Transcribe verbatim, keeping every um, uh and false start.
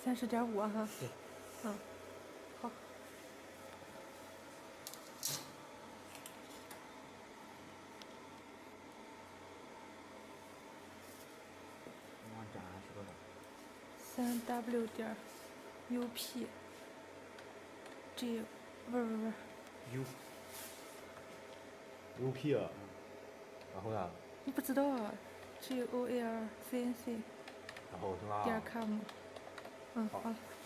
三十点五哈。 对。 嗯，好。 网站是多少？ 三 W 点 U P G， 不是不是不是 U U P 啊，然后呢？ 你不知道啊 ？G O L C N C 然后是吧？ 点 com。嗯，好。